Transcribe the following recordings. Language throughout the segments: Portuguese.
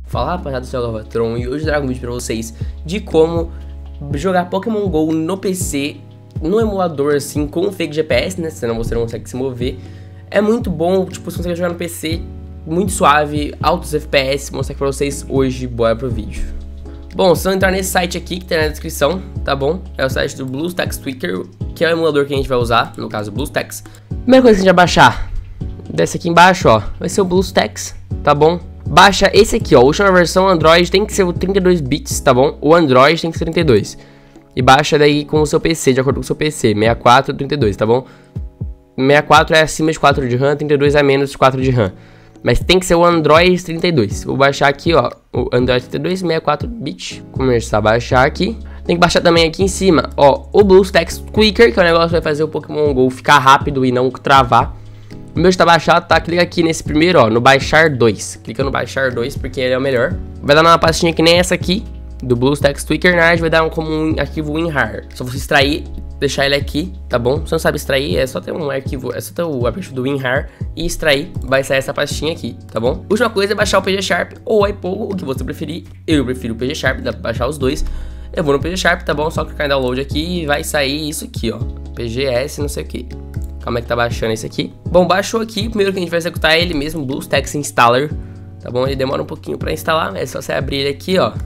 Fala rapaziada, eu sou o Galvatron e hoje eu trago um vídeo pra vocês de como jogar Pokémon GO no PC, no emulador assim, com fake GPS, né, senão você não consegue se mover. É muito bom, tipo, você consegue jogar no PC, muito suave, altos FPS, vou mostrar aqui pra vocês hoje, bora pro vídeo. Bom, se você entrar nesse site aqui que tem na descrição, tá bom? É o site do BlueStacks Tweaker, que é o emulador que a gente vai usar, no caso BlueStacks. Primeira coisa que a gente vai baixar, desce aqui embaixo, ó, vai ser o BlueStacks, tá bom? Baixa esse aqui, ó, a última versão Android tem que ser o 32 bits, tá bom? O Android tem que ser 32. E baixa daí com o seu PC, de acordo com o seu PC, 64 ou 32, tá bom? 64 é acima de 4 de RAM, 32 é menos de 4 de RAM. Mas tem que ser o Android 32. Vou baixar aqui, ó, o Android 32, 64 bits. Começar a baixar aqui. Tem que baixar também aqui em cima, ó, o BlueStacks Tweaker, que é o negócio que vai fazer o Pokémon GO ficar rápido e não travar. O meu está baixado, tá? Clica aqui nesse primeiro, ó, no baixar 2. Clica no baixar 2 porque ele é o melhor. Vai dar uma pastinha que nem essa aqui, do BlueStacks Tweaker. Na verdade vai dar como um arquivo WinRAR. Só você extrair, deixar ele aqui, tá bom? Se não sabe extrair, é só ter um arquivo, é só ter o aplicativo do WinRAR e extrair, vai sair essa pastinha aqui, tá bom? Última coisa é baixar o PG Sharp ou o iPogo, o que você preferir. Eu prefiro o PG Sharp, dá pra baixar os dois. Eu vou no PG Sharp, tá bom? Só clicar em download aqui e vai sair isso aqui, ó, PGS não sei o que. Calma aí que tá baixando esse aqui. Bom, baixou aqui, primeiro que a gente vai executar é ele mesmo, BlueStacks Installer, tá bom? Ele demora um pouquinho pra instalar, é só você abrir ele aqui, ó.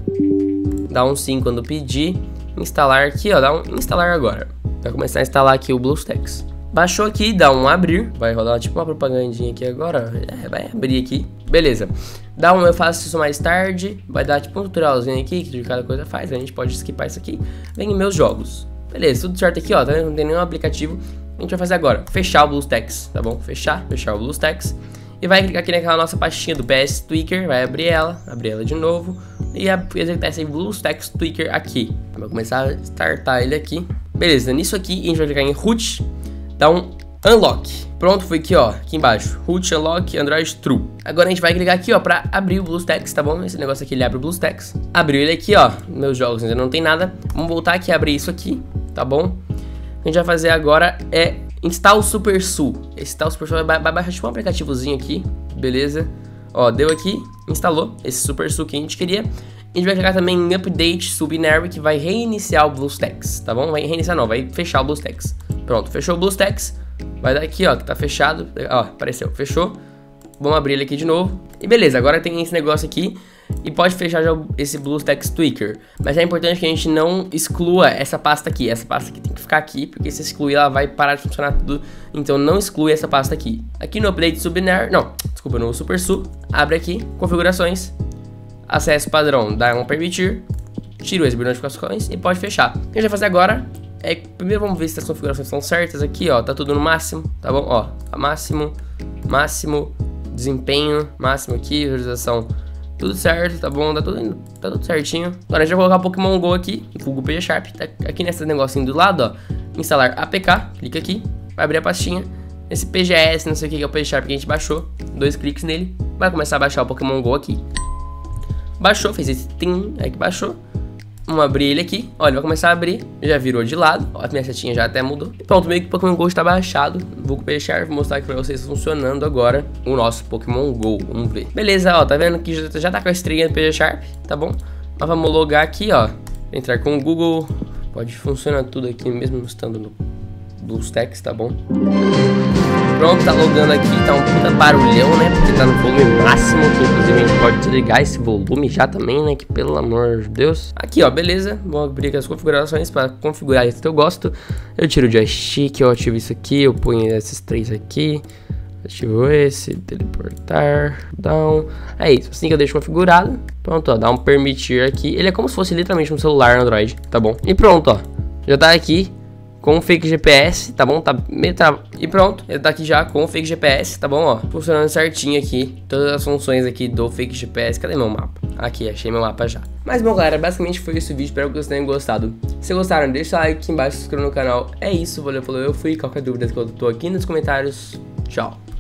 Dá um sim quando pedir, instalar aqui, ó, dá um instalar agora. Vai começar a instalar aqui o BlueStacks. Baixou aqui, dá um abrir, vai rodar tipo uma propagandinha aqui agora, vai abrir aqui. Beleza, dá um eu faço isso mais tarde, vai dar tipo um tutorialzinho aqui, que de cada coisa faz, a gente pode skipar isso aqui. Vem em meus jogos. Beleza, tudo certo aqui, ó, tá vendo? Não tem nenhum aplicativo. A gente vai fazer agora, fechar o BlueStacks, tá bom? Fechar o BlueStacks. E vai clicar aqui naquela nossa pastinha do PS Tweaker, vai abrir ela de novo. E executar esse BlueStacks Tweaker aqui. Vai começar a startar ele aqui. Beleza, nisso aqui a gente vai clicar em Root, dá um Unlock. Pronto, foi aqui, ó, aqui embaixo. Root, Unlock, Android True. Agora a gente vai clicar aqui, ó, pra abrir o BlueStacks, tá bom? Esse negócio aqui, ele abre o BlueStacks. Abriu ele aqui, ó, meus jogos ainda não tem nada. Vamos voltar aqui e abrir isso aqui, tá bom? O que a gente vai fazer agora é instalar o SuperSU. Esse tal SuperSU vai baixar tipo um aplicativozinho aqui, beleza? Ó, deu aqui, instalou esse SuperSU que a gente queria. A gente vai clicar também em Update Subinary, que vai reiniciar o BlueStacks, tá bom? Vai reiniciar não, vai fechar o BlueStacks. Pronto, fechou o BlueStacks. Vai dar aqui, ó, que tá fechado. Ó, apareceu, fechou. Vamos abrir ele aqui de novo. E beleza, agora tem esse negócio aqui. E pode fechar já esse BlueStacks Tweaker. Mas é importante que a gente não exclua essa pasta aqui. Essa pasta aqui tem que ficar aqui, porque se excluir ela vai parar de funcionar tudo. Então não exclui essa pasta aqui. Aqui no Update Subinary, não, desculpa, no SuperSU, abre aqui, configurações, acesso padrão, dá um permitir, tira o exibir notificações e pode fechar. O que a gente vai fazer agora é, primeiro vamos ver se as configurações estão certas aqui, ó, tá tudo no máximo, tá bom? Ó, máximo, desempenho, máximo aqui, visualização, tudo certo, tá bom? Tá tudo certinho. Agora a gente vai colocar o Pokémon GO aqui, o Google PG Sharp, tá aqui nesse negocinho do lado, ó, instalar APK, clica aqui, vai abrir a pastinha, esse PGS, não sei o que é o PG Sharp que a gente baixou, 2 cliques nele, vai começar a baixar o Pokémon GO aqui. Baixou, fez esse tim, aí que baixou. Vamos abrir ele aqui, olha, ele vai começar a abrir, já virou de lado, ó, a minha setinha já até mudou. E pronto, meio que o Pokémon GO está baixado. Vou com o PG vou mostrar aqui pra vocês funcionando agora o nosso Pokémon GO, vamos ver. Beleza, ó, tá vendo que já tá com a estrelinha do PG Sharp, tá bom? Mas vamos logar aqui, ó, entrar com o Google, pode funcionar tudo aqui mesmo estando no BlueStacks, tá bom? Pronto, tá logando aqui, tá um puta barulhão, né, porque tá no volume máximo, que inclusive a gente pode desligar esse volume já também, né, que pelo amor de Deus. Aqui, ó, beleza, vou abrir aqui as configurações para configurar isso que eu gosto. Eu tiro o joystick, eu ativo isso aqui, eu ponho esses 3 aqui, ativo esse, teleportar, down. É isso, assim que eu deixo configurado. Pronto, ó, dá um permitir aqui, ele é como se fosse literalmente um celular Android, tá bom? E pronto, ó, já tá aqui com o fake GPS, tá bom? Tá meio E pronto, ele tá aqui já com o fake GPS, tá bom? Ó, funcionando certinho aqui, todas as funções aqui do fake GPS. Cadê meu mapa? Aqui, achei meu mapa já. Mas bom, galera, basicamente foi esse o vídeo, espero que vocês tenham gostado. Se gostaram, deixa o like aqui embaixo, se inscreva no canal. É isso, valeu, falou, eu fui. Qualquer dúvida que eu tô aqui nos comentários. Tchau.